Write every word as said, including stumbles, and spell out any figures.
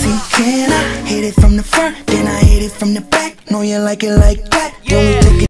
See, can I hit it from the front, then I hit it from the back? Know you like it like that. Then we take it